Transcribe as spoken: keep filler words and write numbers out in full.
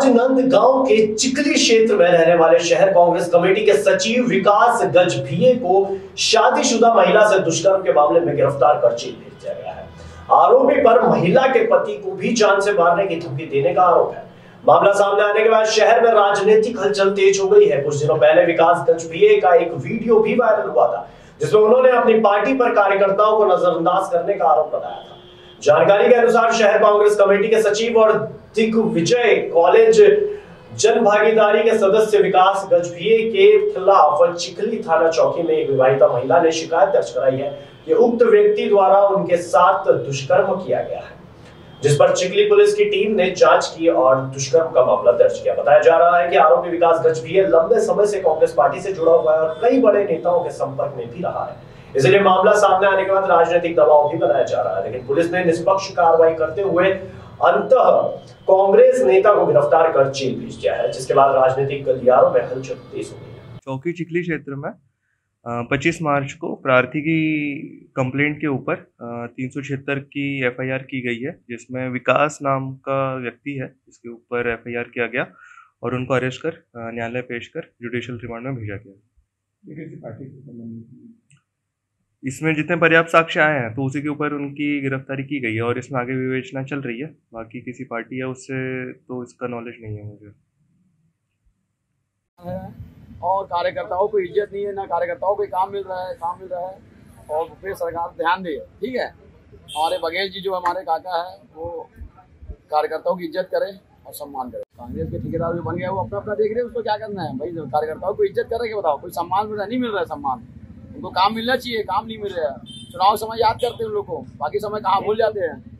राजनांदगांव के चिखली क्षेत्र में रहने वाले शहर कांग्रेस कमेटी के सचिव विकास गजभिये को शादीशुदा महिला से दुष्कर्म के मामले में गिरफ्तार कर जेल भेज दिया गया है। आरोपी पर महिला के पति को भी जान से मारने की धमकी देने का आरोप है। मामला सामने आने के बाद शहर में राजनीतिक हलचल तेज हो गई है। कुछ दिनों पहले विकास गजभिये का एक वीडियो भी वायरल हुआ था, जिसमें उन्होंने अपनी पार्टी पर कार्यकर्ताओं को नजरअंदाज करने का आरोप लगाया था। जानकारी के अनुसार शहर कांग्रेस कमेटी के सचिव और दिग्विजय कॉलेज जन भागीदारी के सदस्य विकास गजभिये के खिलाफ चिखली थाना चौकी में एक विवाहिता महिला ने शिकायत दर्ज कराई है कि उक्त व्यक्ति द्वारा उनके साथ दुष्कर्म किया गया है, जिस पर चिखली पुलिस की टीम ने जांच की और दुष्कर्म का मामला दर्ज किया। बताया जा रहा है कि आरोपी विकास गजभिये लंबे समय से कांग्रेस पार्टी से जुड़ा हुआ है और कई बड़े नेताओं के संपर्क में भी रहा है। इसलिए मामला सामने आने के बाद राजनीतिक दबाव भी बनाया जा रहा है, लेकिन पुलिस ने निष्पक्ष कार्रवाई करते हुए अंततः कांग्रेस नेता को गिरफ्तार कर जेल भेज दिया है, जिसके बाद राजनीतिक गलियारों में हलचल तेज हो गई है। चौकी चिखली क्षेत्र में पच्चीस मार्च को प्रार्थी की कंप्लेंट के ऊपर तीन सौ छिहत्तर की एफआईआर की गई है, जिसमें विकास नाम का व्यक्ति है, इसके ऊपर एफआईआर किया गया और उनको अरेस्ट कर न्यायालय पेश कर जुडिशियल रिमांड में भेजा गया। इसमें जितने पर्याप्त साक्ष्य आए हैं तो उसी के ऊपर उनकी गिरफ्तारी की गई है और इसमें आगे विवेचना चल रही है। बाकी किसी पार्टी है उससे तो इसका नॉलेज नहीं है मुझे। और कार्यकर्ताओं को इज्जत नहीं है, ना कार्यकर्ताओं को काम मिल रहा है काम मिल रहा है और फिर सरकार ध्यान दे। ठीक है, हमारे बघेल जी जो हमारे काका है वो कार्यकर्ताओं की इज्जत करे और सम्मान करे। कांग्रेस के ठेकेदार जो बन गया वो अपना अपना देख रहे हैं, उसको क्या करना है भाई। कार्यकर्ताओं को इज्जत करेंगे, बताओ कोई सम्मान मिल रहा नहीं मिल रहा है सम्मान। उनको काम मिलना चाहिए, काम नहीं मिल रहा है। चुनाव समय याद करते हैं उन लोग को, बाकी समय कहाँ भूल जाते हैं।